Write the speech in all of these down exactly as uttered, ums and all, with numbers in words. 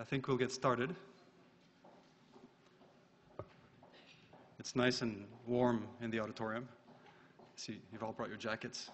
I think we'll get started. It's nice and warm in the auditorium. See, you've all brought your jackets.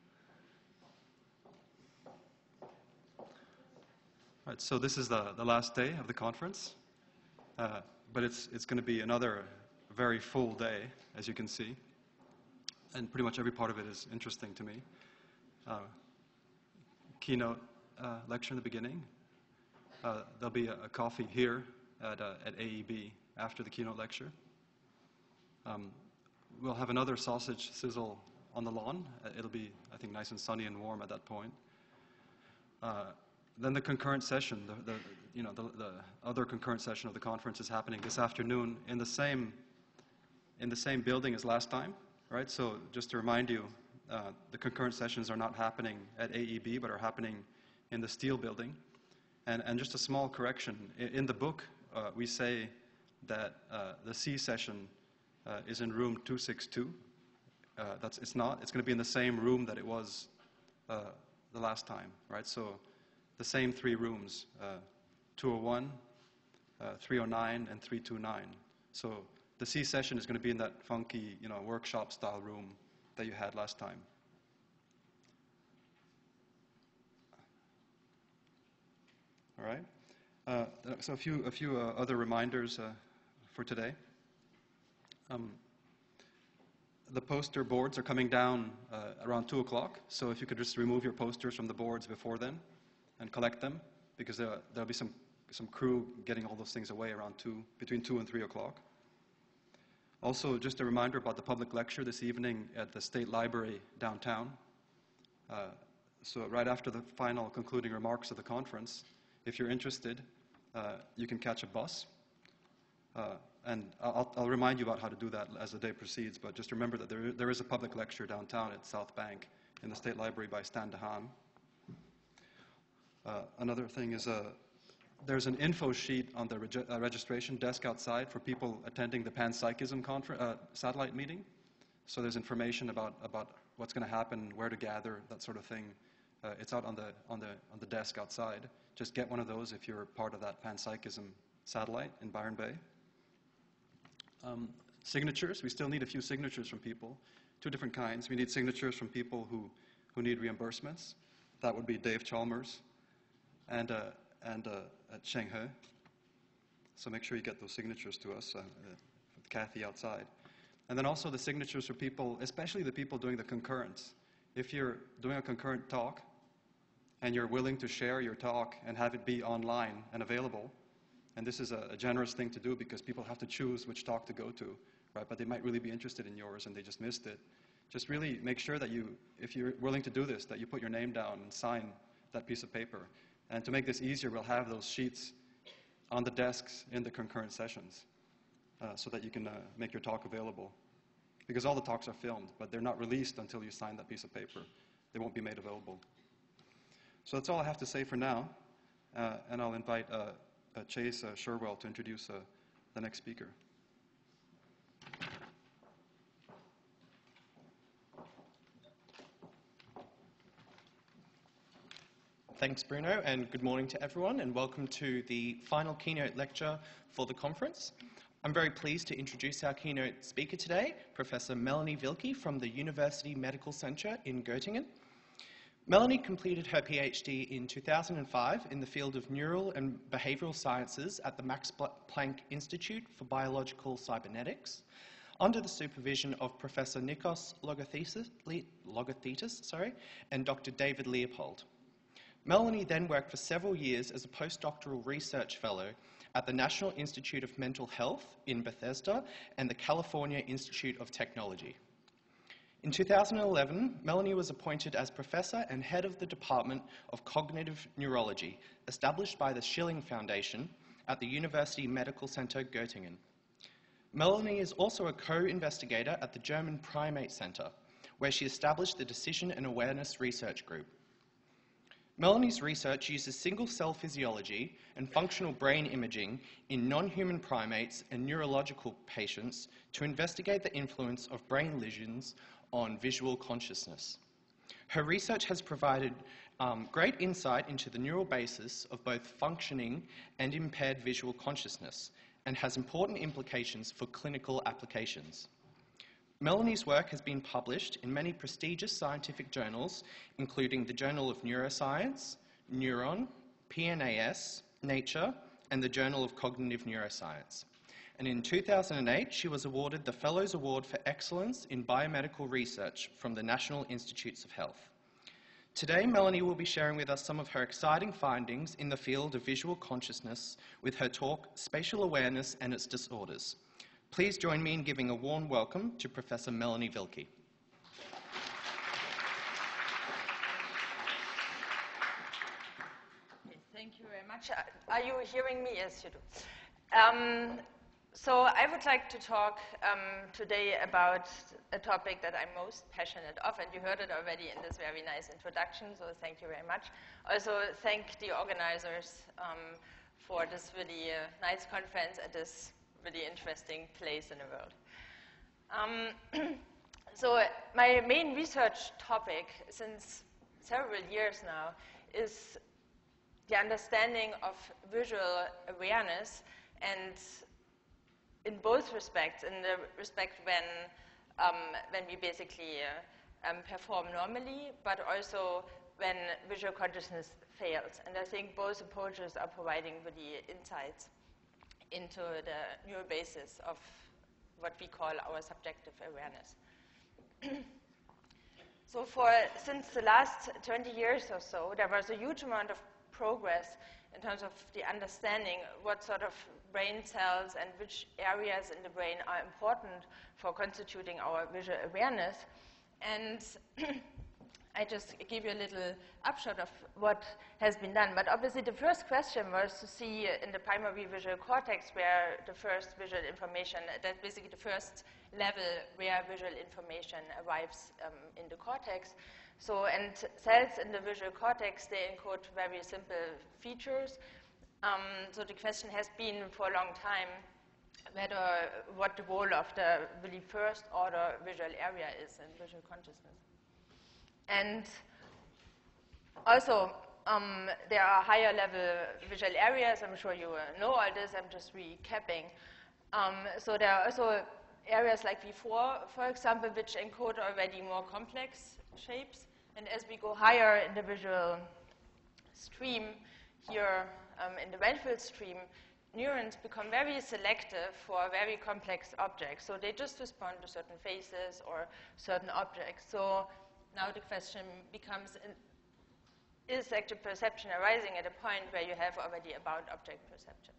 All right, so this is the, the last day of the conference, uh, but it's, it's going to be another very full day, as you can see, and pretty much every part of it is interesting to me. Uh, keynote uh, lecture in the beginning. Uh, there'll be a, a coffee here at, uh, at A E B after the keynote lecture. Um, we'll have another sausage sizzle on the lawn. Uh, it'll be, I think, nice and sunny and warm at that point. Uh, then the concurrent session, the, the, you know, the, the other concurrent session of the conference is happening this afternoon in the same, in the same building as last time, right? So just to remind you, uh, the concurrent sessions are not happening at A E B, but are happening in the Steele building. And, and just a small correction, in, in the book, uh, we say that uh, the C session uh, is in room two sixty-two. Uh, that's, it's not. It's going to be in the same room that it was uh, the last time, right? So the same three rooms, uh, two oh one, uh, three oh nine, and three twenty-nine. So the C session is going to be in that funky, you know, workshop-style room that you had last time. All right. Uh, so a few, a few uh, other reminders uh, for today. Um, the poster boards are coming down uh, around two o'clock. So if you could just remove your posters from the boards before then and collect them, because there, there'll be some, some crew getting all those things away around two, between two and three o'clock. Also, just a reminder about the public lecture this evening at the State Library downtown. Uh, so right after the final concluding remarks of the conference, if you're interested, uh, you can catch a bus. Uh, and I'll, I'll remind you about how to do that as the day proceeds, but just remember that there, there is a public lecture downtown at South Bank in the State Library by Stan DeHaan. Uh, another thing is uh, there's an info sheet on the reg uh, registration desk outside for people attending the Panpsychism conference, uh, satellite meeting. So there's information about, about what's going to happen, where to gather, that sort of thing. Uh, it's out on the, on, the, on the desk outside. Just get one of those if you're part of that Panpsychism satellite in Byron Bay. Um, signatures, we still need a few signatures from people, two different kinds. We need signatures from people who, who need reimbursements. That would be Dave Chalmers and, uh, and uh, at Cheng He. So make sure you get those signatures to us, uh, uh, with Kathy outside. And then also the signatures for people, especially the people doing the concurrence. If you're doing a concurrent talk, and you're willing to share your talk and have it be online and available, and this is a, a generous thing to do because people have to choose which talk to go to, right? But they might really be interested in yours and they just missed it. Just really make sure that you, if you're willing to do this, that you put your name down and sign that piece of paper. And to make this easier, we'll have those sheets on the desks in the concurrent sessions uh, so that you can uh, make your talk available. Because all the talks are filmed, but they're not released until you sign that piece of paper. They won't be made available. So that's all I have to say for now, uh, and I'll invite uh, uh, Chase uh, Sherwell to introduce uh, the next speaker. Thanks, Bruno, and good morning to everyone, and welcome to the final keynote lecture for the conference. I'm very pleased to introduce our keynote speaker today, Professor Melanie Wilke from the University Medical Center in Göttingen. Melanie completed her PhD in two thousand five in the field of neural and behavioral sciences at the Max Planck Institute for Biological Cybernetics, under the supervision of Professor Nikos Logothetis sorry, and Doctor David Leopold. Melanie then worked for several years as a postdoctoral research fellow at the National Institute of Mental Health in Bethesda and the California Institute of Technology. In two thousand eleven, Melanie was appointed as professor and head of the Department of Cognitive Neurology, established by the Schilling Foundation at the University Medical Center Göttingen. Melanie is also a co-investigator at the German Primate Center, where she established the Decision and Awareness Research Group. Melanie's research uses single-cell physiology and functional brain imaging in non-human primates and neurological patients to investigate the influence of brain lesions on visual consciousness. Her research has provided um, great insight into the neural basis of both functioning and impaired visual consciousness, and has important implications for clinical applications. Melanie's work has been published in many prestigious scientific journals, including the Journal of Neuroscience, Neuron, P N A S, Nature, and the Journal of Cognitive Neuroscience. And in two thousand eight, she was awarded the Fellows Award for Excellence in Biomedical Research from the National Institutes of Health. Today, Melanie will be sharing with us some of her exciting findings in the field of visual consciousness with her talk, Spatial Awareness and Its Disorders. Please join me in giving a warm welcome to Professor Melanie Wilke. Thank you very much. Are you hearing me? Yes, you do. Um, so I would like to talk um, today about a topic that I'm most passionate of, and you heard it already in this very nice introduction, so thank you very much. Also, thank the organizers um, for this really uh, nice conference at this really interesting place in the world. Um, so my main research topic since several years now is the understanding of visual awareness, and in both respects, in the respect when, um, when we basically uh, um, perform normally, but also when visual consciousness fails. And I think both approaches are providing really insights into the neural basis of what we call our subjective awareness. So for, since the last twenty years or so, there was a huge amount of progress in terms of the understanding what sort of brain cells and which areas in the brain are important for constituting our visual awareness. And I just give you a little upshot of what has been done. But obviously the first question was to see in the primary visual cortex where the first visual information, that's basically the first level where visual information arrives um, in the cortex. So, and cells in the visual cortex, they encode very simple features. Um, so the question has been for a long time whether what the role of the really first order visual area is in visual consciousness. And also, um, there are higher level visual areas. I'm sure you uh, know all this. I'm just recapping. Um, so there are also areas like V four, for example, which encode already more complex shapes. And as we go higher in the visual stream, here um, in the Redfield stream, neurons become very selective for very complex objects. So they just respond to certain faces or certain objects. So now the question becomes, is active perception arising at a point where you have already about object perception?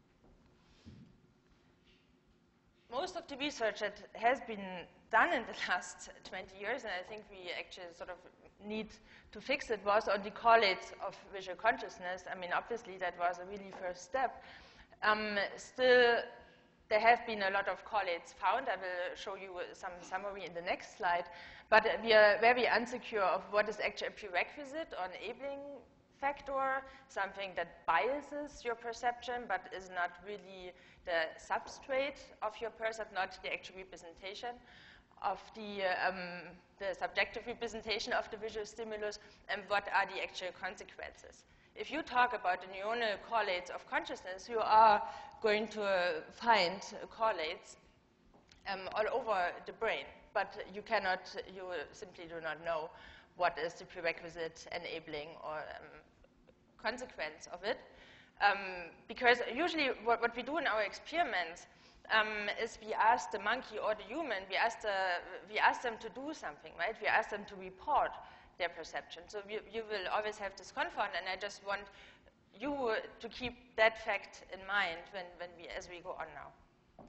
Most of the research that has been done in the last twenty years, and I think we actually sort of need to fix it, was on the correlates of visual consciousness. I mean, obviously that was a really first step. Um, still, there have been a lot of correlates found. I will show you some summary in the next slide. But we are very unsecure of what is actually a prerequisite or enabling factor, something that biases your perception but is not really the substrate of your perception, not the actual representation of the, um, the subjective representation of the visual stimulus, and what are the actual consequences. If you talk about the neuronal correlates of consciousness, you are going to uh, find correlates um, all over the brain, but you cannot, you simply do not know what is the prerequisite enabling or um, consequence of it. Um, because usually what, what we do in our experiments um, is we ask the monkey or the human, we ask, the, we ask them to do something, right? We ask them to report their perception. So you, you will always have this confound, and I just want you to keep that fact in mind when, when we, as we go on now.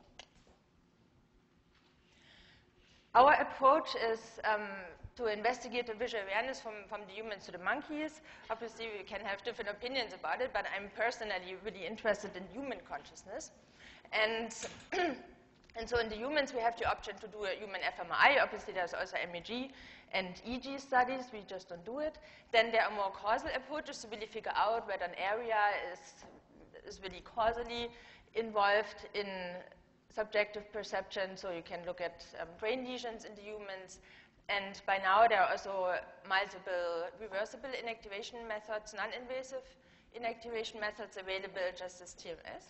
Our approach is um, to investigate the visual awareness from, from the humans to the monkeys. Obviously, we can have different opinions about it, but I'm personally really interested in human consciousness. And, and so in the humans, we have the option to do a human f M R I. Obviously, there's also M E G and E G studies. We just don't do it. Then there are more causal approaches to really figure out whether an area is, is really causally involved in subjective perception. So you can look at um, brain lesions in the humans And by now, there are also multiple reversible inactivation methods, non-invasive inactivation methods available just as T M S.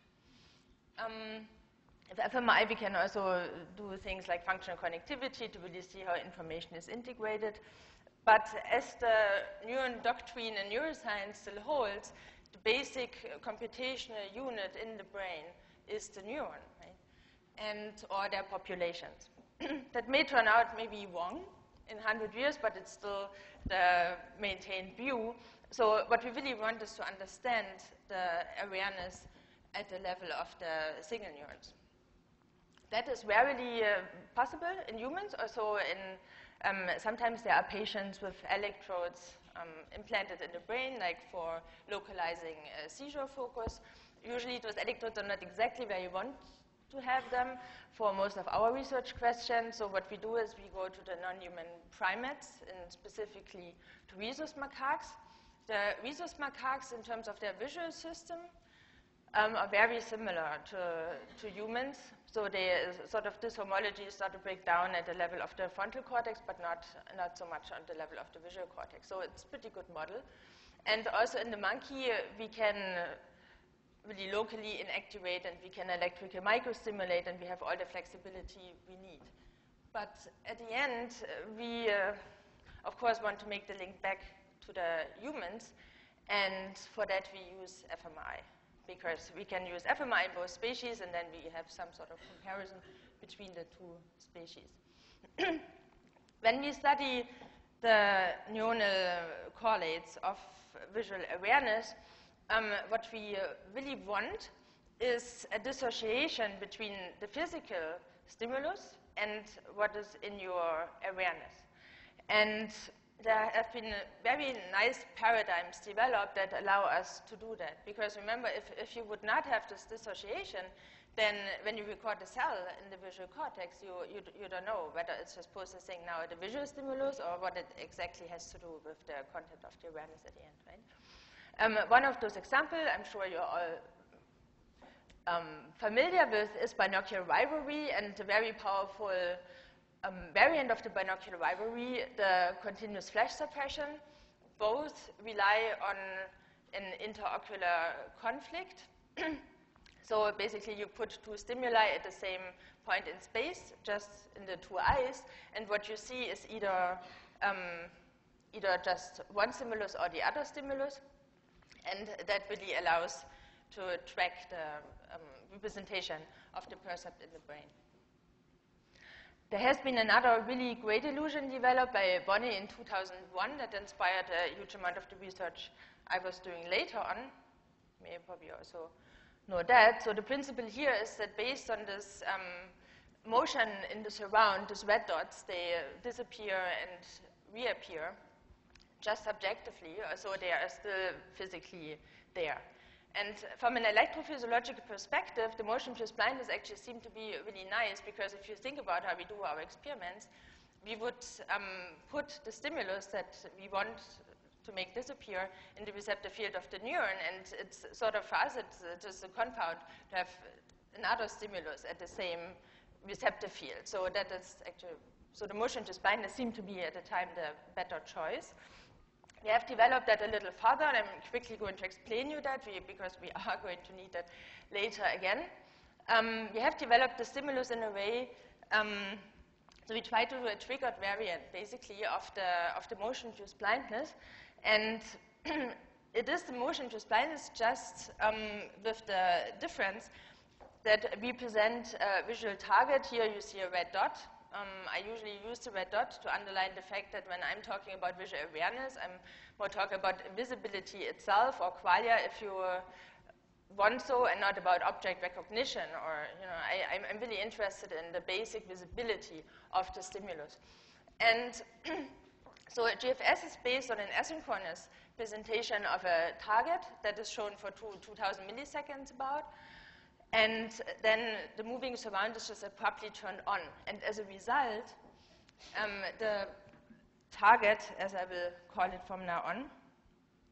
Um, with F M I, we can also do things like functional connectivity to really see how information is integrated. But as the neuron doctrine in neuroscience still holds, the basic computational unit in the brain is the neuron, right? And or their populations. That may turn out maybe wrong in one hundred years, but it's still the maintained view. So what we really want is to understand the awareness at the level of the signal neurons. That is rarely uh, possible in humans. Also, in um, sometimes there are patients with electrodes um, implanted in the brain, like for localizing uh, seizure focus. Usually, those electrodes are not exactly where you want to have them for most of our research questions. So what we do is we go to the non-human primates, and specifically to rhesus macaques. The rhesus macaques, in terms of their visual system, um, are very similar to, to humans. So they sort of this homology start to break down at the level of the frontal cortex, but not, not so much on the level of the visual cortex. So it's a pretty good model. And also in the monkey, we can really locally inactivate, and we can electrically microstimulate, and we have all the flexibility we need. But at the end, uh, we, uh, of course, want to make the link back to the humans, and for that we use F M I, because we can use F M I in both species, and then we have some sort of comparison between the two species. When we study the neuronal correlates of visual awareness, Um, what we uh, really want is a dissociation between the physical stimulus and what is in your awareness. And there have been very nice paradigms developed that allow us to do that. Because remember, if, if you would not have this dissociation, then when you record a cell in the visual cortex, you, you, you don't know whether it's just processing now the visual stimulus or what it exactly has to do with the content of the awareness at the end, right? Um, one of those examples, I'm sure you're all um, familiar with, is binocular rivalry, and the very powerful um, variant of the binocular rivalry, the continuous flash suppression. Both rely on an interocular conflict. So basically, you put two stimuli at the same point in space, just in the two eyes, and what you see is either, um, either just one stimulus or the other stimulus. And that really allows to track the um, representation of the percept in the brain. There has been another really great illusion developed by Bonnie in two thousand one that inspired a huge amount of the research I was doing later on. You may probably also know that. So the principle here is that based on this um, motion in the surround, these red dots, they uh, disappear and reappear just subjectively, so they are still physically there. And from an electrophysiological perspective, the motion-induced blindness actually seemed to be really nice, because if you think about how we do our experiments, we would um, put the stimulus that we want to make disappear in the receptor field of the neuron, and it's sort of, for us, it's just a confound to have another stimulus at the same receptor field. So that is actually, so the motion-induced blindness seemed to be at the time the better choice. We have developed that a little further, and I'm quickly going to explain you that, we, because we are going to need that later again. Um, we have developed the stimulus in a way, um, so we try to do a triggered variant, basically, of the, of the motion-induced blindness. And it is the motion-induced blindness, just um, with the difference that we present a visual target. Here you see a red dot. Um, I usually use the red dot to underline the fact that when I'm talking about visual awareness, I'm more talking about visibility itself, or qualia if you uh, want so, and not about object recognition. Or, you know, I, I'm, I'm really interested in the basic visibility of the stimulus. And so G F S is based on an asynchronous presentation of a target that is shown for two, two thousand milliseconds about. And then the moving surround is just abruptly turned on. And as a result, um, the target, as I will call it from now on,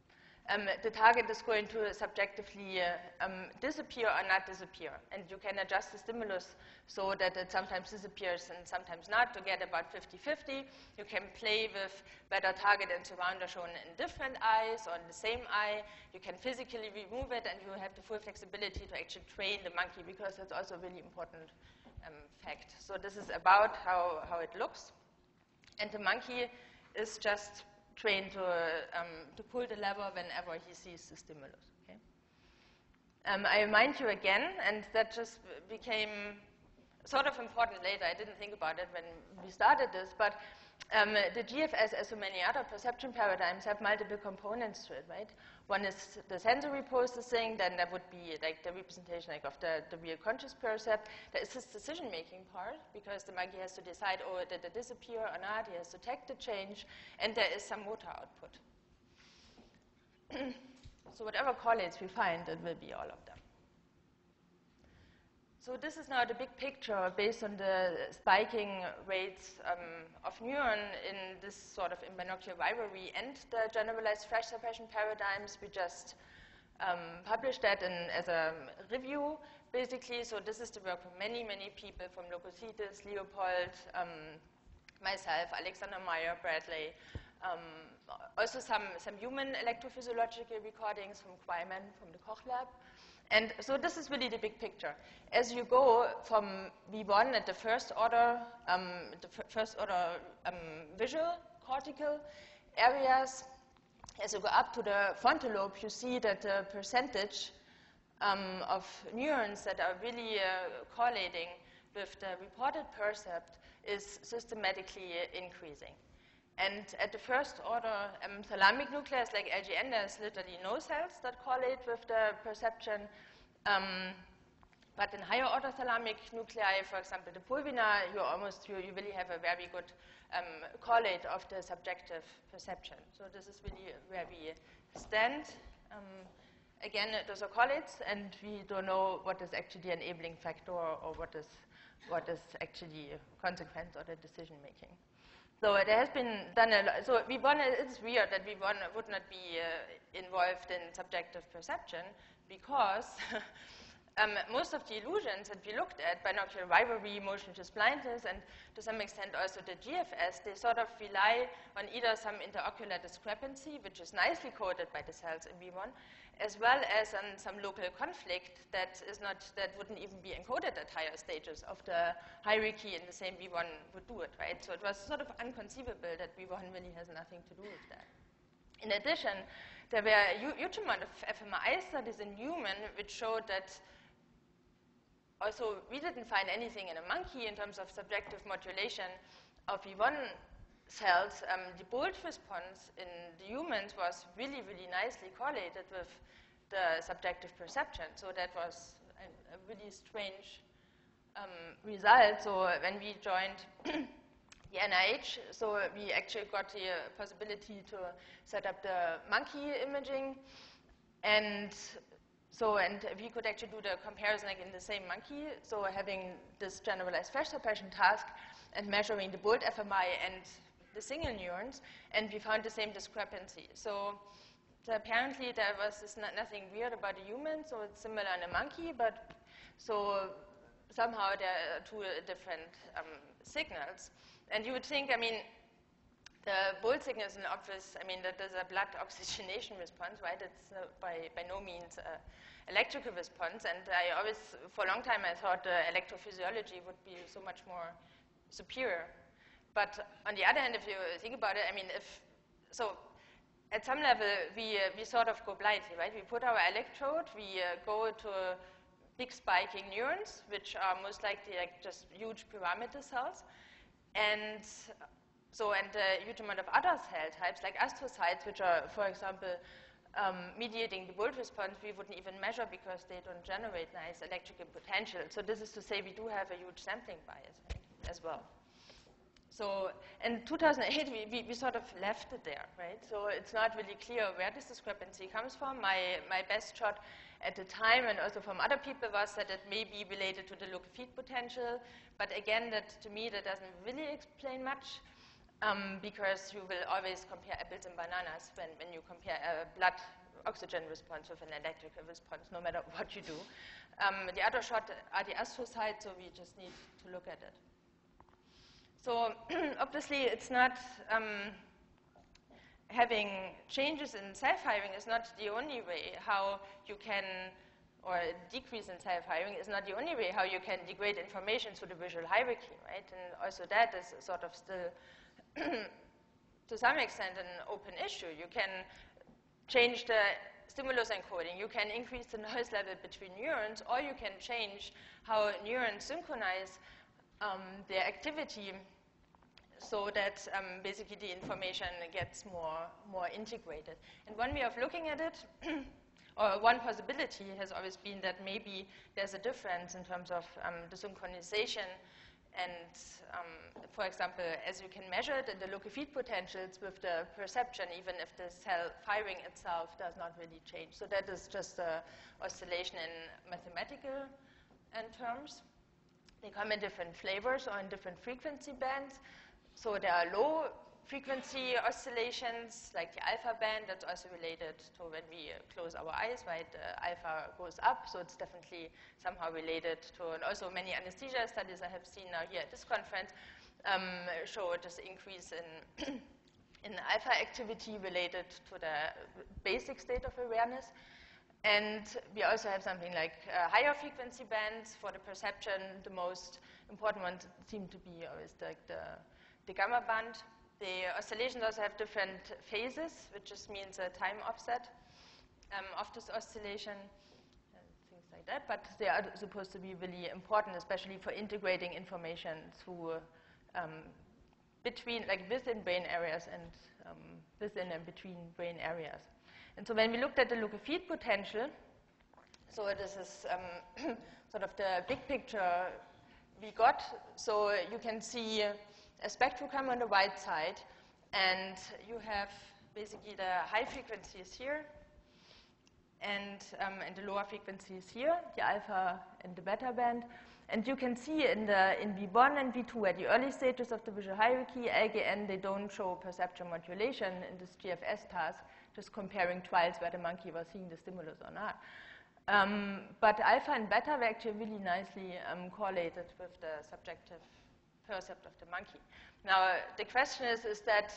um, the target is going to subjectively uh, um, disappear or not disappear. And you can adjust the stimulus so that it sometimes disappears and sometimes not to get about fifty fifty. You can play with whether target and surround are shown in different eyes or in the same eye. You can physically remove it, and you have the full flexibility to actually train the monkey, because that's also a really important um, fact. So this is about how, how it looks. And the monkey is just trained to, um, to pull the lever whenever he sees the stimulus. Okay? Um, I remind you again, and that just became sort of important later. I didn't think about it when we started this, but um, the G F S, as so many other perception paradigms, have multiple components to it, right? One is the sensory processing, then there would be like the representation like, of the, the real conscious percept. There is this decision-making part, because the monkey has to decide, oh, did it disappear or not? He has to detect the change, and there is some motor output. So whatever correlates we find, it will be all of them. So this is now the big picture based on the spiking rates um, of neuron in this sort of in binocular rivalry and the generalized fresh suppression paradigms. We just um, published that in, as a review, basically. So this is the work from many, many people, from Lokozitis, Leopold, um, myself, Alexander Meyer, Bradley, um, also some, some human electrophysiological recordings from Quaiman from the Koch lab. And so this is really the big picture. As you go from V one at the first order, um, the first order um, visual cortical areas, as you go up to the frontal lobe, you see that the percentage um, of neurons that are really uh, correlating with the reported percept is systematically increasing. And at the first order um, thalamic nucleus, like L G N, there's literally no cells that correlate with the perception. Um, but in higher order thalamic nuclei, for example, the pulvina, you almost, you, you really have a very good um, correlate of the subjective perception. So this is really where we stand. Um, again, those are correlates, and we don't know what is actually the enabling factor or what is, what is actually a consequence of the decision making. So there has been done a lot. So we want, it's weird that we want, would not be uh, involved in subjective perception, because um, most of the illusions that we looked at, binocular rivalry, motion-induced blindness, and to some extent also the G F S, they sort of rely on either some interocular discrepancy, which is nicely coded by the cells in V one, as well as on some local conflict that is not, that wouldn't even be encoded at higher stages of the hierarchy in the same V one would do it, right? So it was sort of inconceivable that V one really has nothing to do with that. In addition, there were a huge amount of f M R I studies in human which showed that also we didn't find anything in a monkey in terms of subjective modulation of V one cells. Um, the bold response in the humans was really, really nicely correlated with the subjective perception. So that was a, a really strange um, result. So when we joined the N I H, so we actually got the uh, possibility to set up the monkey imaging, and so and we could actually do the comparison like in the same monkey. So having this generalized fresh suppression task and measuring the bold F M I and the single neurons, and we found the same discrepancy. So, so apparently there was this not, nothing weird about a human, so it's similar in a monkey, but so somehow there are two different um, signals. And you would think, I mean, the bold signal is an obvious, I mean, that there's a blood oxygenation response, right? It's uh, by, by no means an electrical response. And I always, for a long time, I thought uh, electrophysiology would be so much more superior. But on the other hand, if you think about it, I mean, if, so at some level, we, uh, we sort of go blindly, right? We put our electrode, we uh, go to big spiking neurons, which are most likely like just huge pyramidal cells. And so, and a huge amount of other cell types, like astrocytes, which are, for example, um, mediating the bold response, we wouldn't even measure because they don't generate nice electrical potential. So this is to say we do have a huge sampling bias, right, as well. So in two thousand eight, we, we, we sort of left it there, right? So it's not really clear where this discrepancy comes from. My, my best shot at the time, and also from other people, was that it may be related to the local feed potential. But again, that to me, that doesn't really explain much, um, because you will always compare apples and bananas when, when you compare a blood oxygen response with an electrical response, no matter what you do. Um, the other shot are the astrocytes, so we just need to look at it. So obviously, it's not um, having changes in self-firing is not the only way how you can, or a decrease in self-firing is not the only way how you can degrade information to the visual hierarchy, right? And also that is sort of still, to some extent, an open issue. You can change the stimulus encoding. You can increase the noise level between neurons, or you can change how neurons synchronize um, their activity so that um, basically the information gets more, more integrated. And one way of looking at it, or one possibility has always been that maybe there's a difference in terms of um, the synchronization and, um, for example, as you can measure it in the look-feed potentials with the perception, even if the cell firing itself does not really change. So that is just an oscillation in mathematical and terms. They come in different flavors or in different frequency bands. So there are low frequency oscillations, like the alpha band, that's also related to when we close our eyes, right? Uh, alpha goes up, so it's definitely somehow related to, and also many anesthesia studies I have seen now here at this conference um, show this increase in, in alpha activity related to the basic state of awareness. And we also have something like uh, higher frequency bands for the perception. The most important ones seem to be always like the, the gamma band. The oscillations also have different phases, which just means a time offset um, of this oscillation and things like that. But they are supposed to be really important, especially for integrating information through um, between, like within brain areas and um, within and between brain areas. And so when we looked at the look-feed potential, so this is um, sort of the big picture we got. So you can see a spectrogram on the right side, and you have basically the high frequencies here, and, um, and the lower frequencies here, the alpha and the beta band. And you can see in, the, in V one and V two, at the early stages of the visual hierarchy, L G N, they don't show perceptual modulation in this G F S task, just comparing trials where the monkey was seeing the stimulus or not. Um, but alpha and beta were actually really nicely um, correlated with the subjective percept of the monkey. Now, uh, the question is, is that,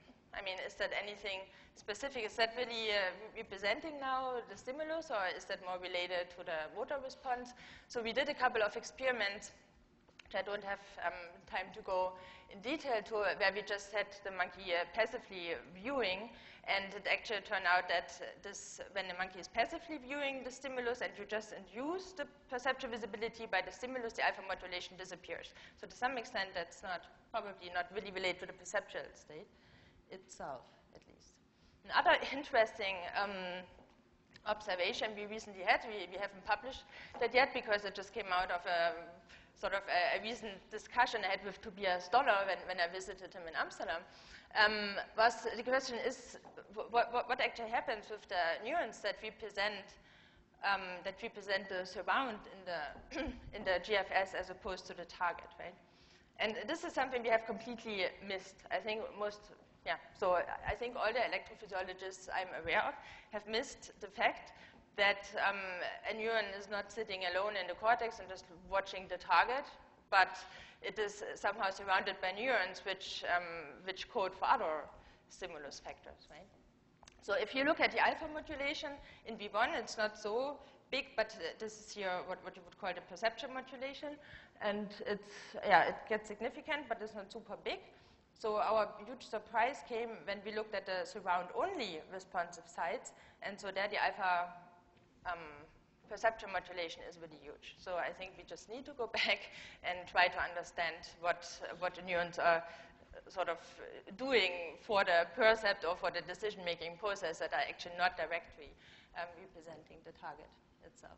I mean, is that anything specific? Is that really uh, representing now the stimulus, or is that more related to the motor response? So we did a couple of experiments, which I don't have um, time to go in detail to, where we just had the monkey uh, passively viewing, and it actually turned out that this, when the monkey is passively viewing the stimulus and you just induce the perceptual visibility by the stimulus, the alpha modulation disappears. So to some extent, that's not, probably not really related to the perceptual state itself, at least. Another interesting um, observation we recently had, we, we haven't published that yet because it just came out of a sort of a, a recent discussion I had with Tobias Stoller when, when I visited him in Amsterdam, um, was the question is what, what, what actually happens with the neurons that represent um, that represent the surround in the in the G F S as opposed to the target, right? And this is something we have completely missed. I think most, yeah. So I think all the electrophysiologists I'm aware of have missed the fact that um, a neuron is not sitting alone in the cortex and just watching the target, but it is somehow surrounded by neurons which, um, which code for other stimulus factors, right? So if you look at the alpha modulation in V one, it's not so big, but this is here what, what you would call the perceptual modulation, and it's, yeah, it gets significant, but it's not super big. So our huge surprise came when we looked at the surround-only responsive sites, and so there the alpha Um, perceptual modulation is really huge. So I think we just need to go back and try to understand what, what the neurons are sort of doing for the percept or for the decision-making process that are actually not directly um, representing the target itself.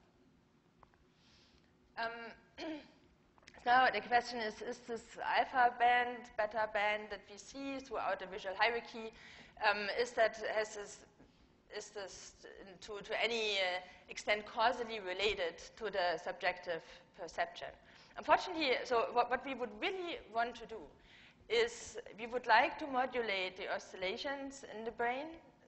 Um, now the question is, is this alpha band, beta band that we see throughout the visual hierarchy, um, is that, has this is this to, to any uh, extent causally related to the subjective perception? Unfortunately, so what, what we would really want to do is we would like to modulate the oscillations in the brain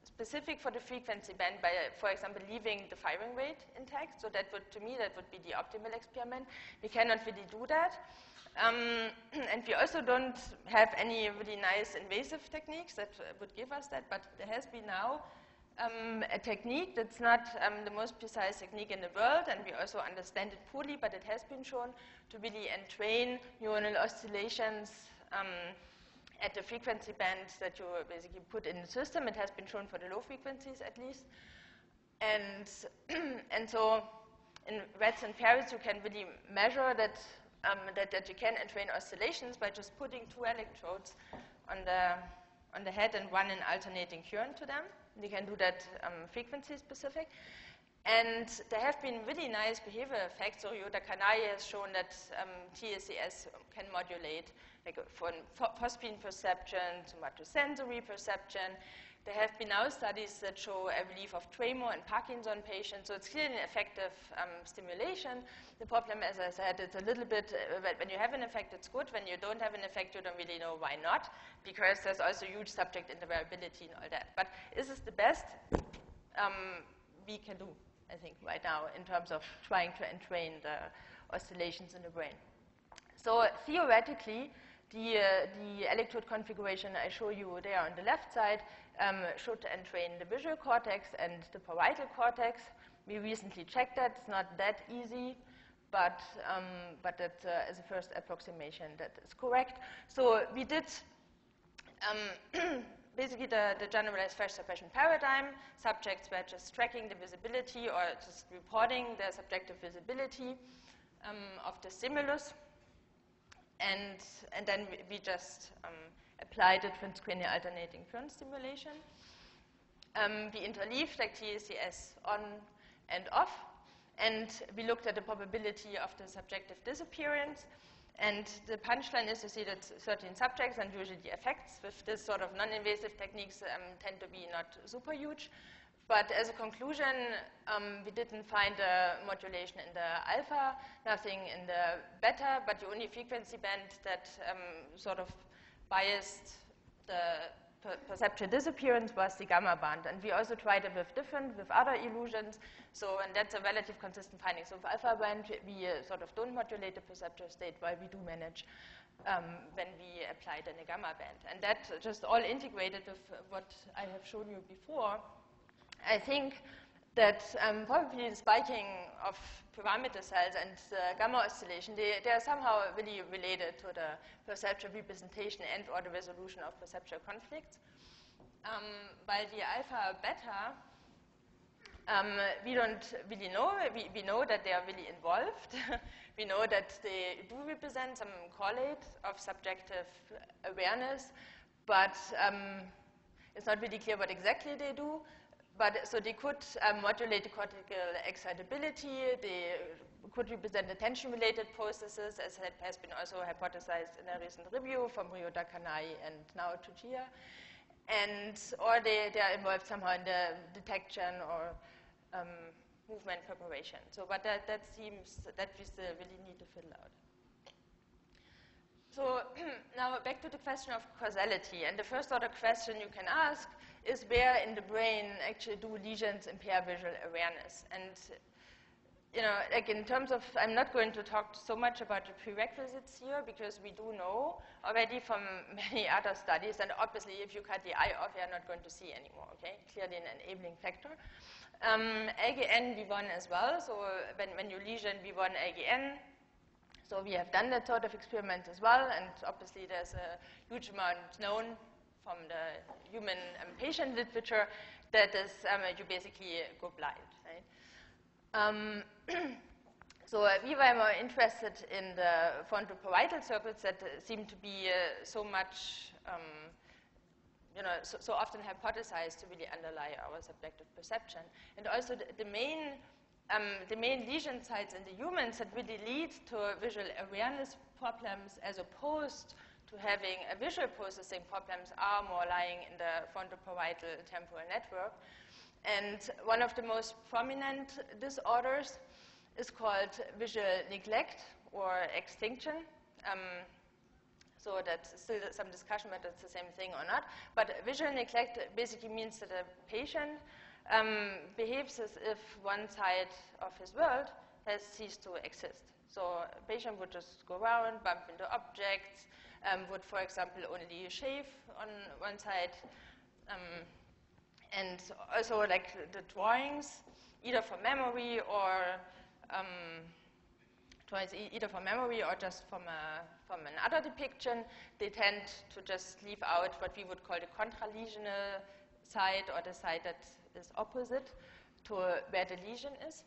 specific for the frequency band by, uh, for example, leaving the firing rate intact. So that would, to me, that would be the optimal experiment. We cannot really do that. Um, and we also don't have any really nice invasive techniques that uh, would give us that, but there has been now um, a technique that's not um, the most precise technique in the world, and we also understand it poorly, but it has been shown to really entrain neuronal oscillations um, at the frequency bands that you basically put in the system. It has been shown for the low frequencies at least. And, and so in rats and ferrets, you can really measure that Um, that, that you can entrain oscillations by just putting two electrodes on the, on the head and one in alternating current to them. You can do that um, frequency specific. And there have been really nice behavior effects. So Ryota Kanai has shown that um, T S C S can modulate like from phosphine perception to somatosensory perception. There have been now studies that show a relief of tremor in Parkinson patients, so it's clearly an effective um, stimulation. The problem, as I said, it's a little bit, uh, when you have an effect, it's good. When you don't have an effect, you don't really know why not, because there's also huge subject intervariability and all that. But is this the best um, we can do, I think, right now, in terms of trying to entrain the oscillations in the brain? So theoretically, the, uh, the electrode configuration I show you there on the left side um, should entrain the visual cortex and the parietal cortex. We recently checked that. It's not that easy, but, um, but that, uh, as a first approximation, that is correct. So we did um, basically the, the generalized flash suppression paradigm. Subjects were just tracking the visibility or just reporting their subjective visibility um, of the stimulus. And, and then we, we just um, applied the transcranial alternating current stimulation. Um, we interleaved like T S C S on and off, and we looked at the probability of the subjective disappearance. And the punchline is you see that thirteen subjects, and usually the effects with this sort of non-invasive techniques um, tend to be not super huge. But as a conclusion, um, we didn't find a modulation in the alpha, nothing in the beta, but the only frequency band that um, sort of biased the per perceptual disappearance was the gamma band. And we also tried it with different, with other illusions. So, and that's a relative consistent finding. So with alpha band, we uh, sort of don't modulate the perceptual state, while we do manage um, when we apply the gamma band. And that just all integrated with what I have shown you before. I think that um, probably the spiking of parameter cells and the gamma oscillation, they, they are somehow really related to the perceptual representation and or the resolution of perceptual conflicts. Um, while the alpha beta, um, we don't really know. We, we know that they are really involved. We know that they do represent some correlate of subjective awareness, but um, it's not really clear what exactly they do. But so they could um, modulate the cortical excitability, they could represent attention-related processes, as it has been also hypothesized in a recent review from Ryota Kanai and now Tsuchiya. And, or they, they are involved somehow in the detection or um, movement preparation. So, but that, that seems that we still really need to fill out. So now back to the question of causality. And the first order question you can ask is where in the brain actually do lesions impair visual awareness? And, you know, like in terms of, I'm not going to talk so much about the prerequisites here because we do know already from many other studies, and obviously if you cut the eye off, you're not going to see anymore, okay? Clearly an enabling factor. Um, A G N V one as well, so when, when you lesion V one A G N, so we have done that sort of experiment as well, and obviously there's a huge amount known from the human um, patient literature that is, um, you basically go blind, right? Um, so uh, we were more interested in the frontoparietal circuits that uh, seem to be uh, so much, um, you know, so, so often hypothesized to really underlie our subjective perception. And also the, the main Um, the main lesion sites in the humans that really lead to visual awareness problems as opposed to having a visual processing problems are more lying in the frontoparietal temporal network. And one of the most prominent disorders is called visual neglect or extinction. Um, So that's still some discussion whether it's the same thing or not. But visual neglect basically means that a patient um, behaves as if one side of his world has ceased to exist. So a patient would just go around, bump into objects, um, would, for example, only shave on one side, um, and also like the drawings, either from memory or um, drawings either from memory or just from a from another depiction, they tend to just leave out what we would call the contralesional side, or the side that is opposite to where the lesion is.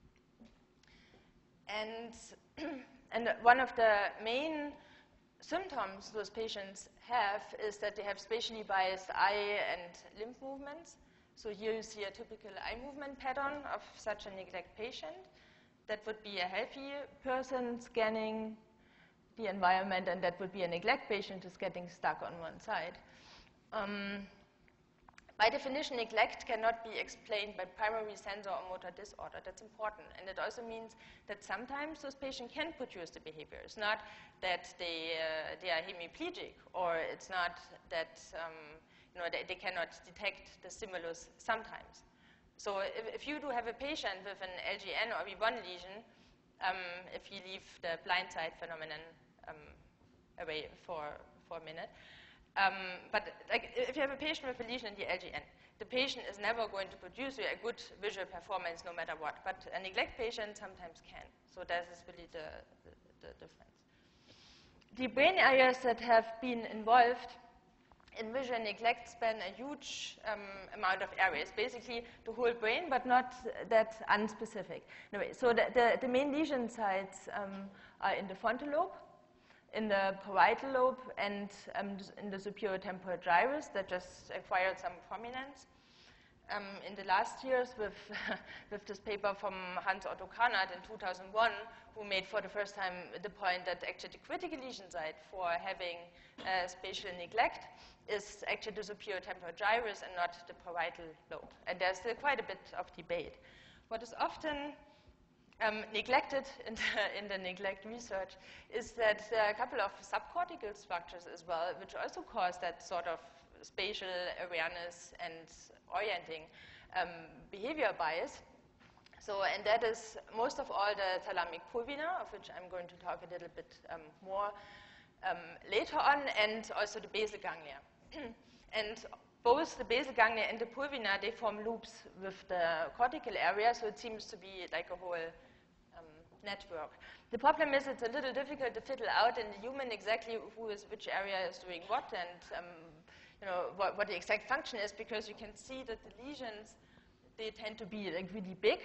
And, and one of the main symptoms those patients have is that they have spatially biased eye and lymph movements. So here you see a typical eye movement pattern of such a neglect patient. That would be a healthy person scanning the environment, and that would be a neglect patient who's getting stuck on one side. Um, by definition, neglect cannot be explained by primary sensor or motor disorder. That's important. And it also means that sometimes those patients can produce the behavior. It's not that they, uh, they are hemiplegic, or it's not that um, you know, they, they cannot detect the stimulus sometimes. So if, if you do have a patient with an L G N or V one lesion, um, if you leave the blind side phenomenon um, away for, for a minute, um, but like, if you have a patient with a lesion in the L G N, the patient is never going to produce a good visual performance no matter what, but a neglect patient sometimes can. So that is really the, the, the difference. The brain areas that have been involved in visual neglect span a huge um, amount of areas, basically the whole brain, but not that unspecific. Anyway, so the, the, the main lesion sites um, are in the frontal lobe, in the parietal lobe, and um, in the superior temporal gyrus that just acquired some prominence. Um, in the last years, with, with this paper from Hans Otto Karnath in two thousand one, who made for the first time the point that actually the critical lesion site for having uh, spatial neglect is actually the superior temporal gyrus and not the parietal lobe. And there's still quite a bit of debate. What is often um, neglected in the, in the neglect research is that there are a couple of subcortical structures as well, which also cause that sort of spatial awareness and orienting um, behavior bias. So, and that is most of all the thalamic pulvina, of which I'm going to talk a little bit um, more um, later on, and also the basal ganglia. And both the basal ganglia and the pulvina, they form loops with the cortical area, so it seems to be like a whole um, network. The problem is it's a little difficult to fiddle out in the human exactly who is, which area is doing what, and um, you know, what, what the exact function is, because you can see that the lesions, they tend to be like really big.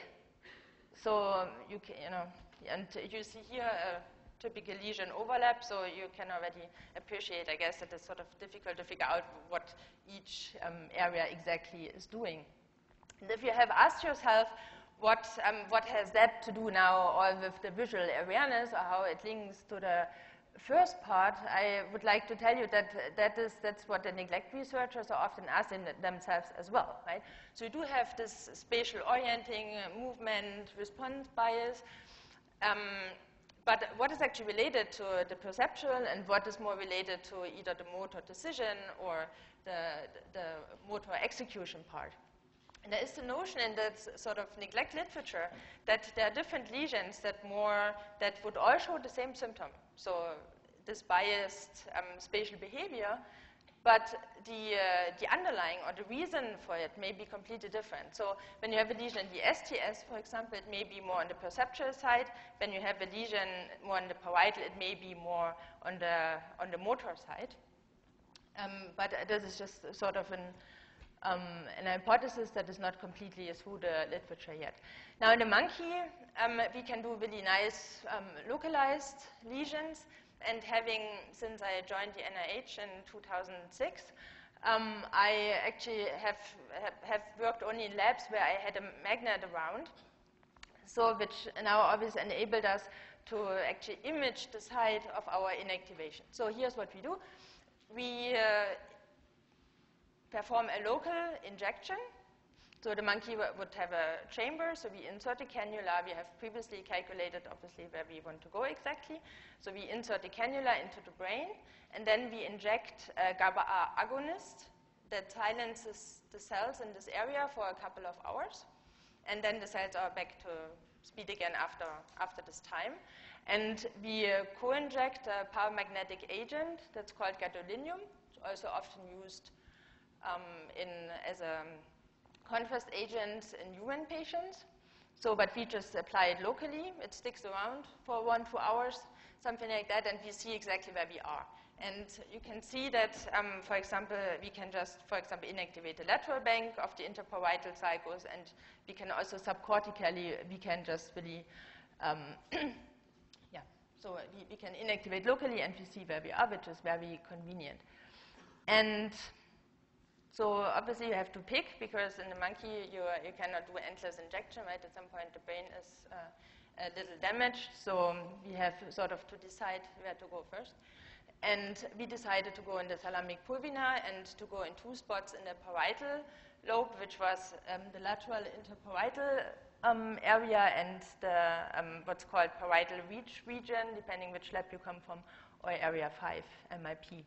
So you can, you know, and you see here a typical lesion overlap, so you can already appreciate, I guess, that it's sort of difficult to figure out what each um, area exactly is doing. And if you have asked yourself, what, um, what has that to do now all with the visual awareness, or how it links to the first part, I would like to tell you that that is, that's what the neglect researchers are often asking themselves as well, right? So you do have this spatial orienting, uh, movement, response bias, um, but what is actually related to the perceptual and what is more related to either the motor decision or the, the motor execution part? And there is the notion in that sort of neglect literature that there are different lesions that more, that would all show the same symptom. So this biased um, spatial behavior, but the, uh, the underlying or the reason for it may be completely different. So when you have a lesion in the S T S, for example, it may be more on the perceptual side. When you have a lesion more on the parietal, it may be more on the, on the motor side. Um, but this is just sort of an Um, an hypothesis that is not completely through the literature yet. Now in the monkey, um, we can do really nice um, localized lesions, and having, since I joined the N I H in two thousand six, um, I actually have, have, have worked only in labs where I had a magnet around, so which now obviously enabled us to actually image the site of our inactivation. So here's what we do. We uh, perform a local injection So the monkey would have a chamber, so we insert a cannula. We have previously calculated, obviously, where we want to go exactly. So we insert the cannula into the brain, and then we inject a GABA A agonist that silences the cells in this area for a couple of hours. And then the cells are back to speed again after, after this time. And we uh, co-inject a paramagnetic agent that's called gadolinium, also often used um, in, as a contrast agent in human patients. So, but we just apply it locally. It sticks around for one, two hours, something like that, and we see exactly where we are. And you can see that, um, for example, we can just, for example, inactivate the lateral bank of the interparietal cycles, and we can also subcortically, we can just really, um, yeah, so we, we can inactivate locally, and we see where we are, which is very convenient. And so obviously you have to pick, because in the monkey you, uh, you cannot do endless injection, right? At some point the brain is uh, a little damaged, so we have sort of to decide where to go first. And we decided to go in the thalamic pulvinar and to go in two spots in the parietal lobe, which was um, the lateral interparietal um, area and the um, what's called parietal reach region, depending which lab you come from, or area five, M I P.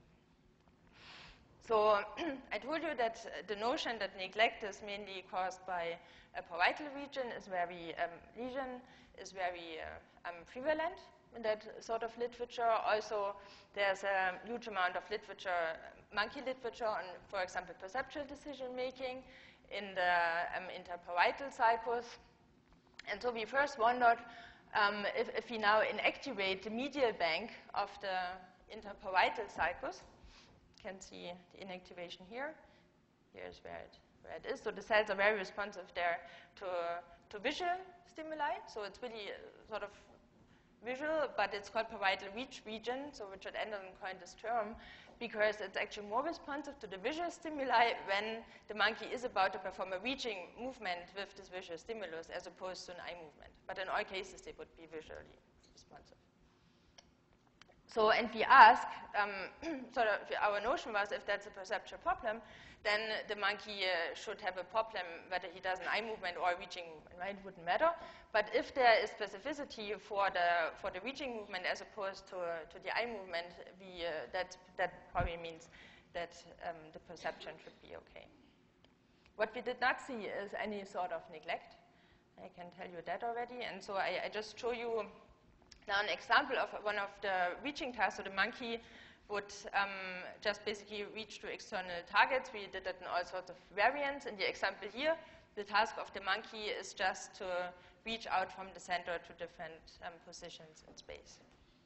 So I told you that the notion that neglect is mainly caused by a parietal region is very, um, lesion is very uh, um, prevalent in that sort of literature. Also, there's a huge amount of literature, monkey literature on, for example, perceptual decision making in the um, interparietal cycles. And so we first wondered um, if, if we now inactivate the medial bank of the interparietal cycles. You can see the inactivation here. Here's where it, where it is. So the cells are very responsive there to, to visual stimuli. So it's really sort of visual, but it's called parietal reach region. So Richard Endelman coined this term because it's actually more responsive to the visual stimuli when the monkey is about to perform a reaching movement with this visual stimulus as opposed to an eye movement. But in all cases, they would be visually responsive. So, and we ask, um, sort of our notion was if that's a perceptual problem, then the monkey uh, should have a problem whether he does an eye movement or a reaching movement, right? It wouldn't matter. But if there is specificity for the for the reaching movement as opposed to uh, to the eye movement, we, uh, that that probably means that um, the perception should be okay. What we did not see is any sort of neglect. I can tell you that already. And so I, I just show you now an example of one of the reaching tasks. So the monkey would um, just basically reach to external targets. We did it in all sorts of variants. In the example here, the task of the monkey is just to reach out from the center to different um, positions in space.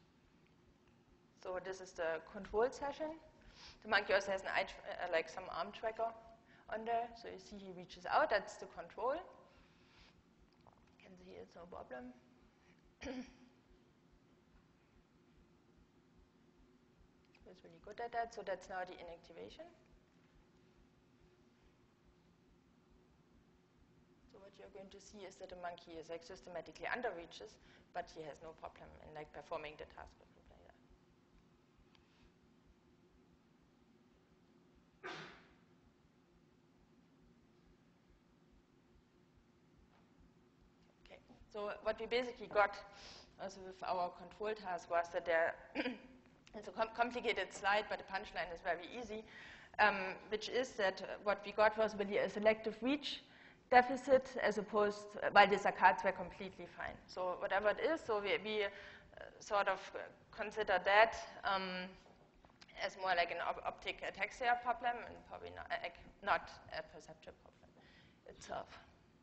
So this is the control session. The monkey also has an eye uh, like some arm tracker on there. So you see he reaches out. That's the control. You can see it's no problem. It's really good at that. So that's now the inactivation. So what you're going to see is that the monkey is like systematically under reaches, but he has no problem in like performing the task or something like that. Okay. So what we basically got also with our control task was that there it's a com complicated slide, but the punchline is very easy, um, which is that what we got was really a selective reach deficit as opposed, to, while the saccades were completely fine. So whatever it is, so we, we uh, sort of consider that um, as more like an op optic ataxia problem and probably not, uh, not a perceptual problem itself.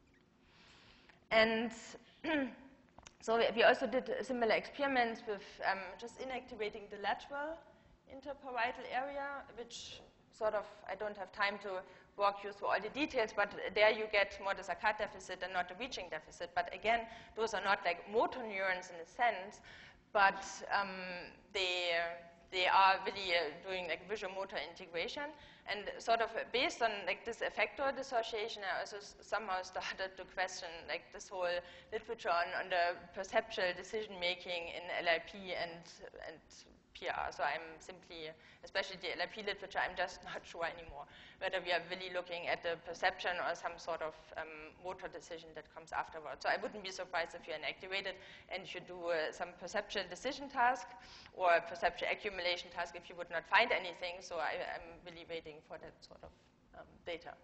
And so we also did similar experiments with um, just inactivating the lateral interparietal area, which sort of, I don't have time to walk you through all the details, but there you get more the saccade deficit and not the reaching deficit. But again, those are not like motor neurons in a sense, but um, they, they are really uh, doing like visual motor integration. And sort of based on like this effector dissociation, I also somehow started to question like this whole literature on, on the perceptual decision making in L I P and, and P R. So I'm simply, especially the L R P literature, I'm just not sure anymore whether we are really looking at the perception or some sort of um, motor decision that comes afterwards. So I wouldn't be surprised if you're inactivated and you should do uh, some perceptual decision task or a perceptual accumulation task if you would not find anything. So I, I'm really waiting for that sort of um, data.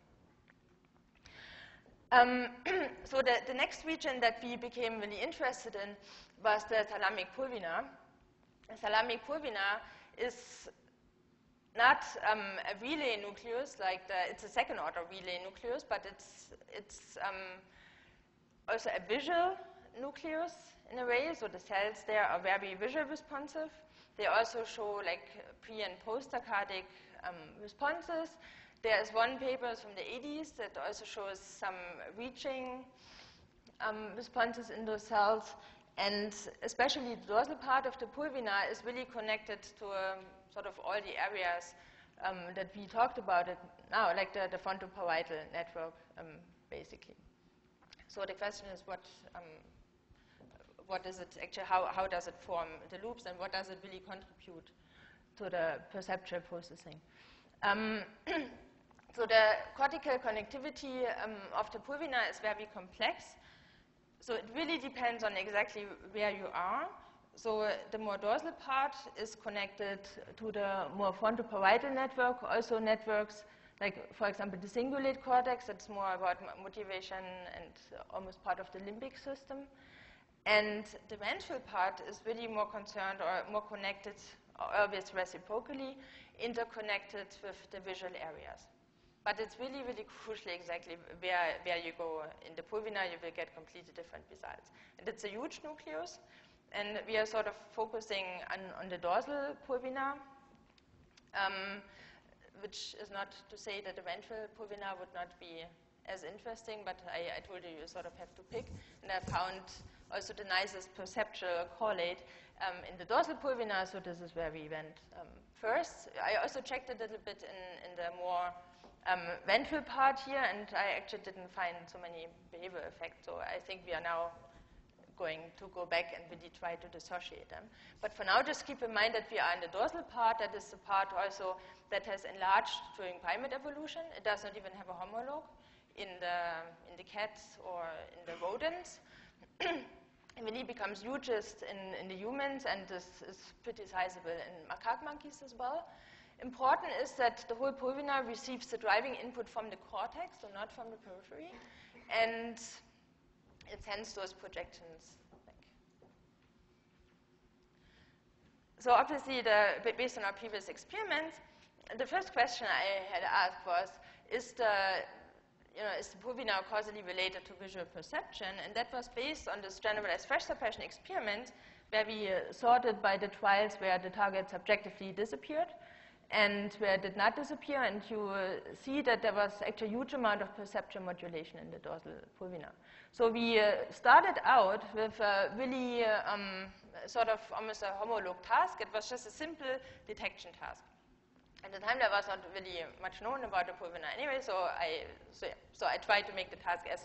Um, so the, the next region that we became really interested in was the thalamic pulvinar. The thalamic pulvinar is not um, a relay nucleus, like the, it's a second order relay nucleus, but it's, it's um, also a visual nucleus in a way, so the cells there are very visual responsive. They also show like pre and post-saccadic um, responses. There is one paper from the eighties that also shows some reaching um, responses in those cells. And especially the dorsal part of the pulvinar is really connected to um, sort of all the areas um, that we talked about it now, like the, the frontoparietal network, um, basically. So the question is what, um, what is it actually, how, how does it form the loops, and what does it really contribute to the perceptual processing? Um, So the cortical connectivity um, of the pulvinar is very complex. So it really depends on exactly where you are. So uh, the more dorsal part is connected to the more frontoparietal network, also networks like, for example, the cingulate cortex, that's more about motivation and almost part of the limbic system. And the ventral part is really more concerned or more connected, always reciprocally, interconnected with the visual areas. But it's really, really crucial exactly where, where you go in the pulvinar, you will get completely different results. And it's a huge nucleus, and we are sort of focusing on, on the dorsal pulvinar, um, which is not to say that the ventral pulvinar would not be as interesting, but I, I told you you sort of have to pick. And I found also the nicest perceptual correlate um, in the dorsal pulvinar, so this is where we went um, first. I also checked a little bit in, in the more Um, ventral part here, and I actually didn't find so many behavioral effects, so I think we are now going to go back and really try to dissociate them. But for now, just keep in mind that we are in the dorsal part. That is the part also that has enlarged during primate evolution. It does not even have a homologue in the, in the cats or in the rodents. It really becomes hugest in, in the humans, and this is pretty sizable in macaque monkeys as well. Important is that the whole pulvinar receives the driving input from the cortex, so not from the periphery, and it sends those projections back. So obviously, the, based on our previous experiments, the first question I had asked was, is the, you know, is the pulvinar causally related to visual perception? And that was based on this generalized fresh suppression experiment, where we uh, sorted by the trials where the target subjectively disappeared and where it did not disappear, and you uh, see that there was actually a huge amount of perceptual modulation in the dorsal pulvinar. So we uh, started out with a really uh, um, sort of almost a homologue task. It was just a simple detection task. At the time, there was not really much known about the pulvinar anyway, so I, so, yeah. so I tried to make the task as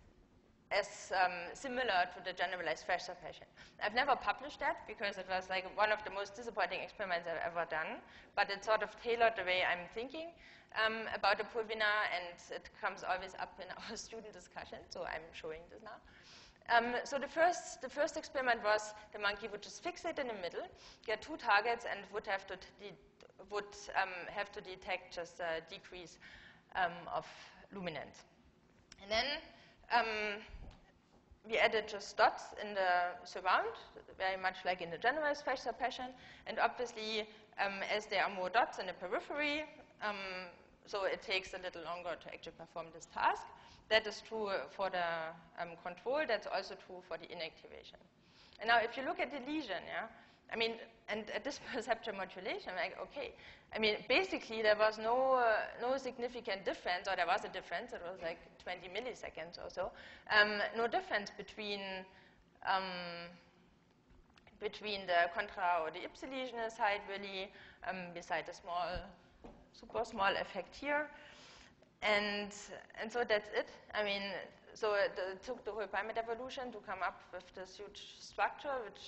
as um, similar to the generalized fresh suppression. I've never published that because it was like one of the most disappointing experiments I've ever done, but it sort of tailored the way I'm thinking um, about the pulvinar, and it comes always up in our student discussion, so I'm showing this now. Um, so the first, the first experiment was the monkey would just fixate in the middle, get two targets, and would have to, would, um, have to detect just a decrease um, of luminance. And then um, we added just dots in the surround, very much like in the generalized fresh suppression. And obviously, um, as there are more dots in the periphery, um, so it takes a little longer to actually perform this task. That is true for the um, control. That's also true for the inactivation. And now, if you look at the lesion, yeah, I mean, and at this perceptual modulation, I'm like, okay. I mean, basically, there was no, uh, no significant difference, or there was a difference. It was like twenty milliseconds or so. Um, no difference between, um, between the contra or the ipsilesional side, really, um, beside a small, super small effect here. And, and so that's it. I mean, so it, it took the whole primate evolution to come up with this huge structure, which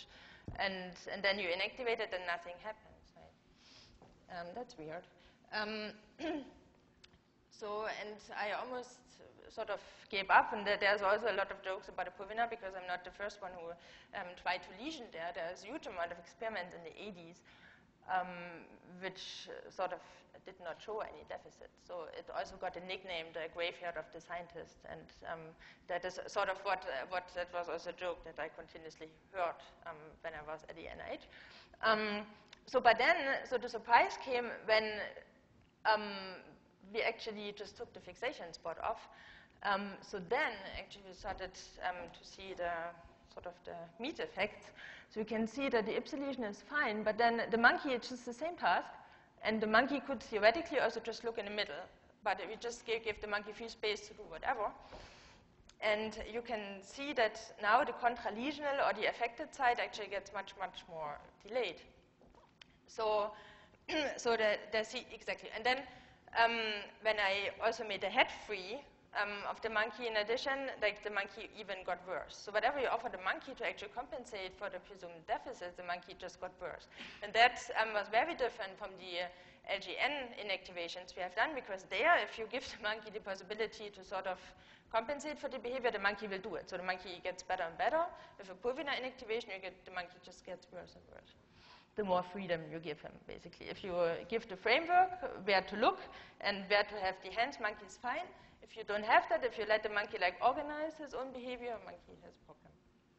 and, and then you inactivate it and nothing happens, right? Um, that's weird. Um, so, and I almost sort of gave up, and there's also a lot of jokes about Ipuvina because I'm not the first one who um, tried to lesion there. There's a huge amount of experiments in the eighties um, which sort of did not show any deficit. So it also got a nickname, the graveyard of the scientist, and um, that is sort of what, uh, what that was also a joke that I continuously heard um, when I was at the N I H. Um, so but then, so the surprise came when um, we actually just took the fixation spot off. Um, so then, actually, we started um, to see the sort of the meat effects. So you can see that the ipsi lesion is fine, but then the monkey, it's just the same task, and the monkey could theoretically also just look in the middle, but we just gave, gave the monkey free space to do whatever. And you can see that now the contralesional or the affected side actually gets much, much more delayed. So, so the, the see, exactly. And then um, when I also made the head free, Um, of the monkey, in addition, like the monkey even got worse. So whatever you offer the monkey to actually compensate for the presumed deficit, the monkey just got worse. And that um, was very different from the uh, L G N inactivations we have done, because there, if you give the monkey the possibility to sort of compensate for the behavior, the monkey will do it. So the monkey gets better and better. With a Ipuvina inactivation, you get, the monkey just gets worse and worse. The more freedom you give him, basically. If you uh, give the framework where to look and where to have the hands, monkey is fine. If you don't have that, if you let the monkey like organize his own behavior, monkey has a problem.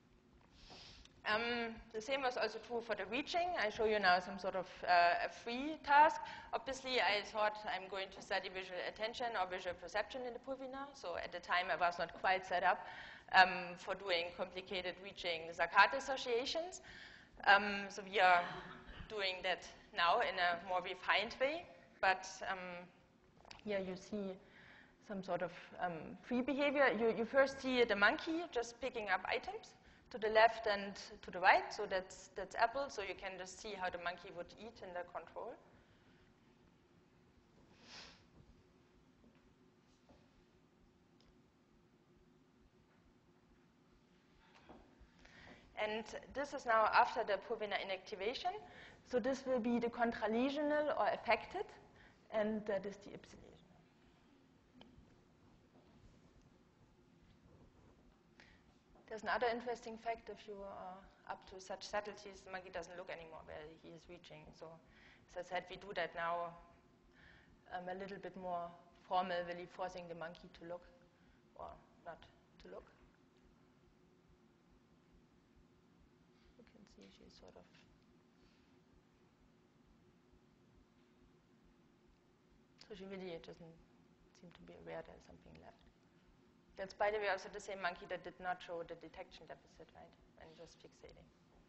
Um, the same was also true for the reaching. I show you now some sort of uh, a free task. Obviously, I thought I'm going to study visual attention or visual perception in the Ipuvina. So at the time, I was not quite set up um, for doing complicated reaching Saccard associations. Um, so we are doing that now in a more refined way. But um, here you see some sort of um, free behavior. You, you first see the monkey just picking up items to the left and to the right. So that's, that's apple. So you can just see how the monkey would eat in the control. And this is now after the Ipuvina inactivation. So this will be the contralesional or affected, and that is the ipsi lesion. There's another interesting fact. If you are up to such subtleties, the monkey doesn't look anymore where he is reaching. So as I said, we do that now um, a little bit more formal, really forcing the monkey to look, or not to look. You can see she's sort of so she really doesn't seem to be aware there's something left. That's, by the way, also the same monkey that did not show the detection deficit, right, and just fixating.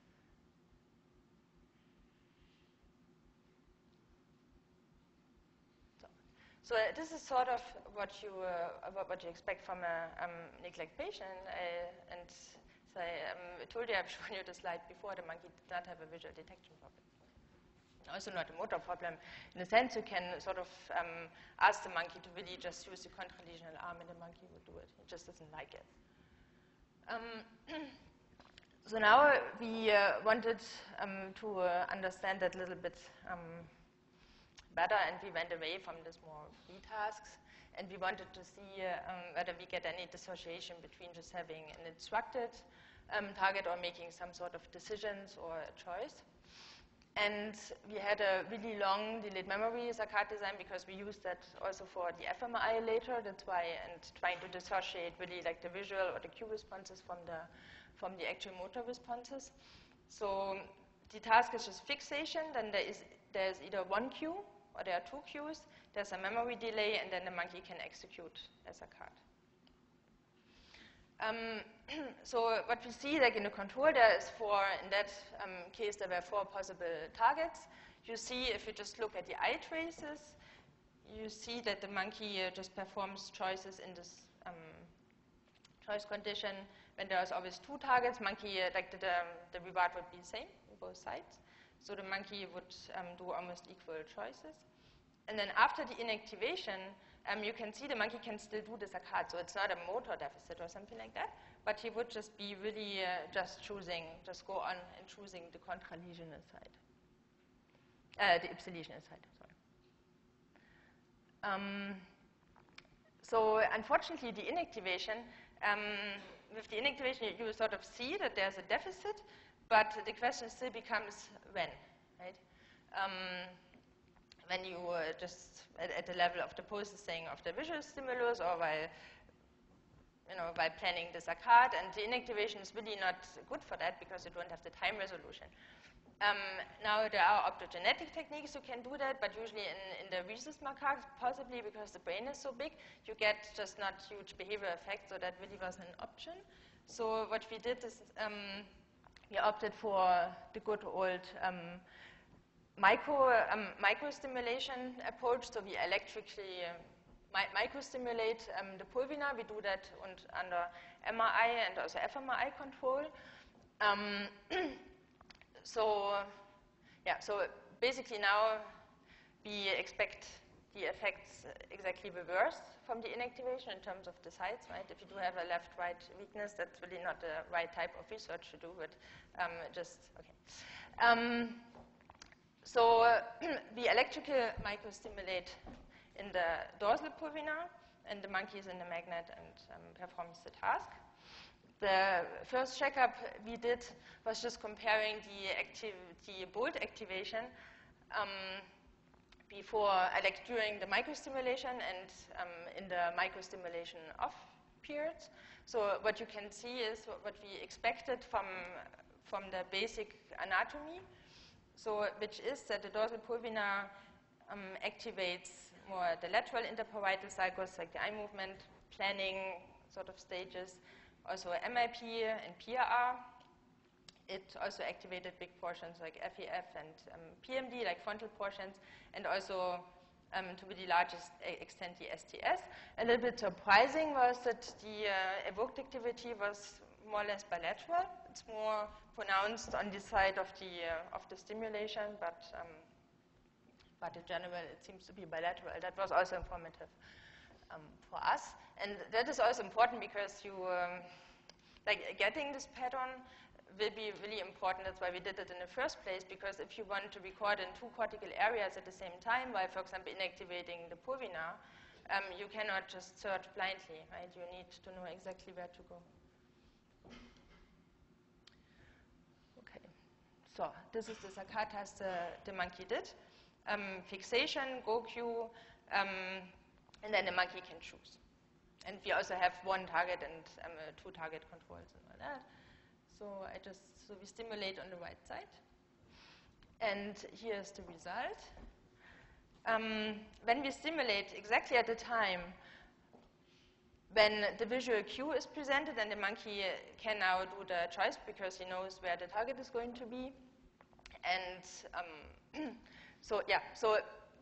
So, so uh, this is sort of what you uh, what you expect from a um, neglect patient. Uh, and so I um, told you, I've shown you the slide before. The monkey did not have a visual detection problem. Also not a motor problem. In a sense, you can sort of um, ask the monkey to really just use the contralesional arm, and the monkey would do it. It just doesn't like it. Um, so now we uh, wanted um, to uh, understand that a little bit um, better, and we went away from this more free tasks, and we wanted to see uh, um, whether we get any dissociation between just having an instructed um, target or making some sort of decisions or a choice. And we had a really long delayed memory Saccard design because we used that also for the fMRI later. That's why, and trying to dissociate really like the visual or the cue responses from the, from the actual motor responses. So the task is just fixation. Then there is there's either one cue or there are two cues. There's a memory delay, and then the monkey can execute a Saccard. Um, so what we see, like in the control, there is four, in that um, case, there were four possible targets. You see, if you just look at the eye traces, you see that the monkey uh, just performs choices in this um, choice condition. When there's always two targets, monkey, uh, like the, the, the reward would be the same on both sides. So the monkey would um, do almost equal choices. And then after the inactivation, um, you can see the monkey can still do the saccade, so it's not a motor deficit or something like that, but he would just be really uh, just choosing, just go on and choosing the contralesional side, uh, the ipsilesional side, sorry. Um, so unfortunately, the inactivation, um, with the inactivation, you, you sort of see that there's a deficit, but the question still becomes when, right? Um, when you uh, just at, at the level of the processing of the visual stimulus, or while you know by planning the saccade, and the inactivation is really not good for that because you don't have the time resolution. Um, now there are optogenetic techniques you can do that, but usually in, in the rhesus macaques, possibly because the brain is so big, you get just not huge behavioral effects, so that really wasn't an option. So what we did is um, we opted for the good old um, Micro, um, microstimulation approach, so we electrically uh, mi microstimulate um, the pulvina. We do that und, under M R I and also f M R I control. Um, so, yeah, so basically now we expect the effects exactly reversed from the inactivation in terms of the sites, right? If you do have a left-right weakness, that's really not the right type of research to do, but um, just, okay. Um, So uh, we electrical microstimulate in the dorsal pulvina, and the monkey is in the magnet and um, performs the task. The first checkup we did was just comparing the, activ the bolt activation um, before, like during the microstimulation and um, in the microstimulation off periods. So what you can see is what we expected from, from the basic anatomy. So, which is that the dorsal pulvina um, activates more the lateral interparietal sulcus, like the eye movement, planning sort of stages, also M I P and P R R. It also activated big portions like F E F and um, P M D, like frontal portions, and also um, to the largest extent the S T S. A little bit surprising was that the uh, evoked activity was more or less bilateral. It's more pronounced on this side of the uh, of the stimulation, but um, but in general it seems to be bilateral. That was also informative um, for us, and that is also important because you um, like getting this pattern will be really important. That's why we did it in the first place, because if you want to record in two cortical areas at the same time, by, for example, inactivating the pulvina, um, you cannot just search blindly, right? You need to know exactly where to go. Okay, so this is the saccade task the, the monkey did. Um, fixation, go cue, um, and then the monkey can choose. And we also have one target and um, uh, two target controls and all that. So I just, so we stimulate on the right side. And here's the result. Um, when we stimulate exactly at the time when the visual cue is presented, and the monkey can now do the choice because he knows where the target is going to be. And um, so, yeah, so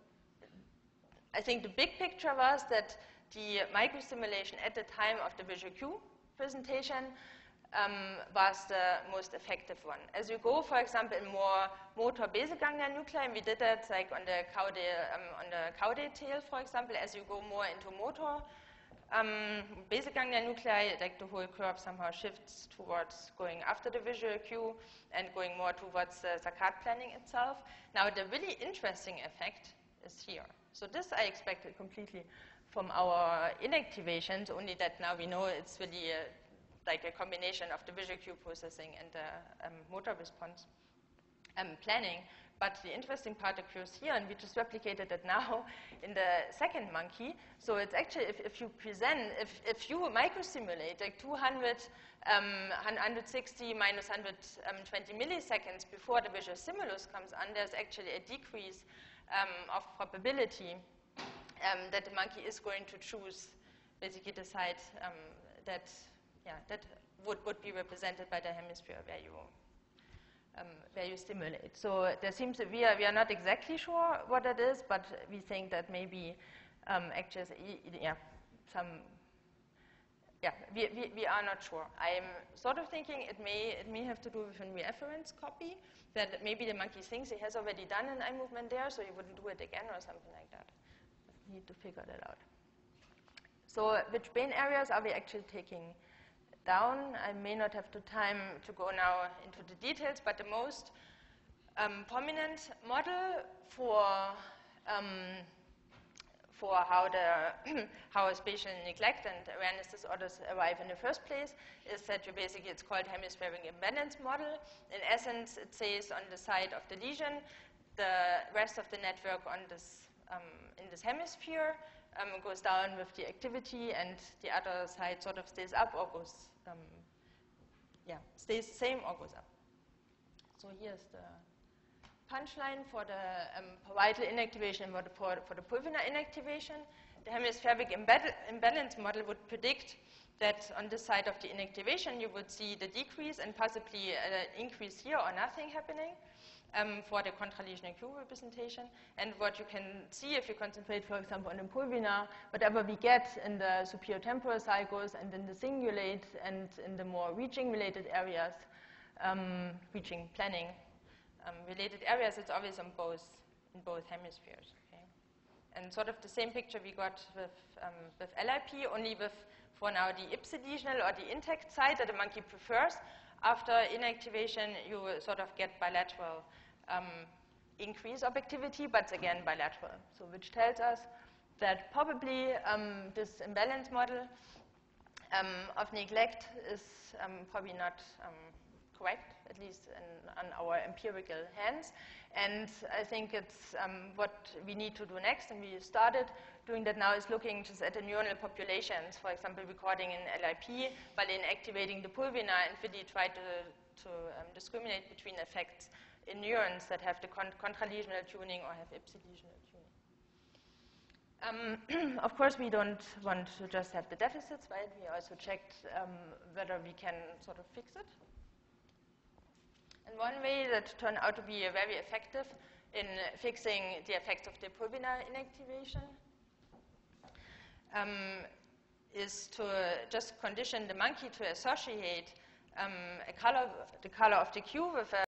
I think the big picture was that the microstimulation at the time of the visual cue presentation um, was the most effective one. As you go, for example, in more motor basal ganglia nuclei, we did that like on the caudate, um, on the caudate tail, for example, as you go more into motor um, basal ganglia nuclei, like the whole curve somehow shifts towards going after the visual cue and going more towards the saccade planning itself. Now, the really interesting effect is here. So this I expected completely from our inactivations, only that now we know it's really a, like a combination of the visual cue processing and the um, motor response um, planning. But the interesting part occurs here, and we just replicated it now in the second monkey. So it's actually, if, if you present, if, if you microstimulate like two hundred, um, one hundred sixty minus one hundred twenty milliseconds before the visual stimulus comes on, there's actually a decrease um, of probability Um, that the monkey is going to choose basically the side um, that, yeah, that would, would be represented by the hemisphere where you, um, where you stimulate. So there seems that we are, we are not exactly sure what that is, but we think that maybe um, actually, yeah, some, yeah, we, we, we are not sure. I'm sort of thinking it may, it may have to do with a reference copy, that maybe the monkey thinks he has already done an eye movement there, so he wouldn't do it again or something like that. Need to figure that out. So which brain areas are we actually taking down? I may not have the time to go now into the details, but the most um, prominent model for um, for how the how spatial neglect and awareness disorders arrive in the first place is that you basically, it's called hemispheric imbalance model. In essence, it says on the side of the lesion, the rest of the network on this um, in this hemisphere um, goes down with the activity, and the other side sort of stays up or goes um, yeah stays the same or goes up. So here's the punchline for the um, parietal inactivation and for the, for the pulvinar inactivation. The hemispheric imbalance model would predict that on this side of the inactivation you would see the decrease and possibly an increase here or nothing happening um, for the contralesional Q representation. And what you can see if you concentrate, for example, on the pulvinar, whatever we get in the superior temporal zygotes and in the cingulate and in the more reaching-related areas, um, reaching planning, Um, related areas, it's always on both, in both hemispheres. Okay? And sort of the same picture we got with, um, with L I P, only with, for now, the ipsilesional or the intact side that the monkey prefers. After inactivation, you sort of get bilateral um, increase of activity, but again bilateral. So which tells us that probably um, this imbalance model um, of neglect is um, probably not um, correct, at least in, on our empirical hands. And I think it's um, what we need to do next, and we started doing that now, is looking just at the neuronal populations, for example, recording in L I P, but in activating the pulvinar, and really try to, to um, discriminate between effects in neurons that have the con contralesional tuning or have ipsilesional tuning. Um, of course, we don't want to just have the deficits, right? We also checked um, whether we can sort of fix it. And one way that turned out to be very effective in fixing the effects of the pulvinar inactivation um, is to just condition the monkey to associate um, a color, the color of the Q with a